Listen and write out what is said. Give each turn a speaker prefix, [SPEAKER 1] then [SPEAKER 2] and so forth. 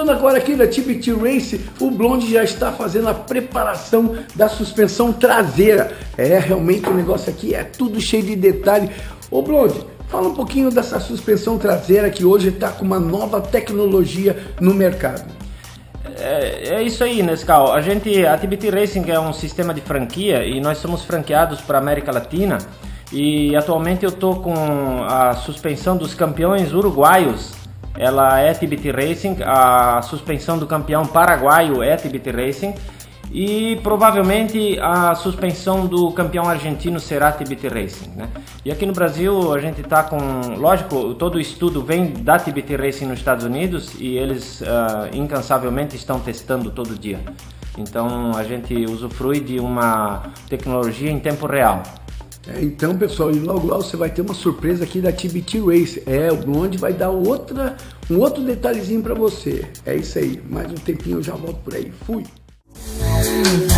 [SPEAKER 1] Falando agora aqui da TBT Race, o Blonde já está fazendo a preparação da suspensão traseira. Realmente o negócio aqui é tudo cheio de detalhe. Ô Blonde, fala um pouquinho dessa suspensão traseira que hoje está com uma nova tecnologia no mercado.
[SPEAKER 2] É isso aí, Nescau. A TBT Racing é um sistema de franquia e nós somos franqueados para a América Latina. E atualmente eu estou com a suspensão dos campeões uruguaios, ela é TBT Racing, a suspensão do campeão paraguaio é TBT Racing e provavelmente a suspensão do campeão argentino será TBT Racing, né? E aqui no Brasil a gente está com, lógico, todo o estudo vem da TBT Racing nos Estados Unidos e eles incansavelmente estão testando todo dia. Então a gente usufrui de uma tecnologia em tempo real.
[SPEAKER 1] Então, pessoal, e logo você vai ter uma surpresa aqui da TBT Race. O Blonde vai dar um outro detalhezinho para você. É isso aí. Mais um tempinho eu já volto por aí. Fui!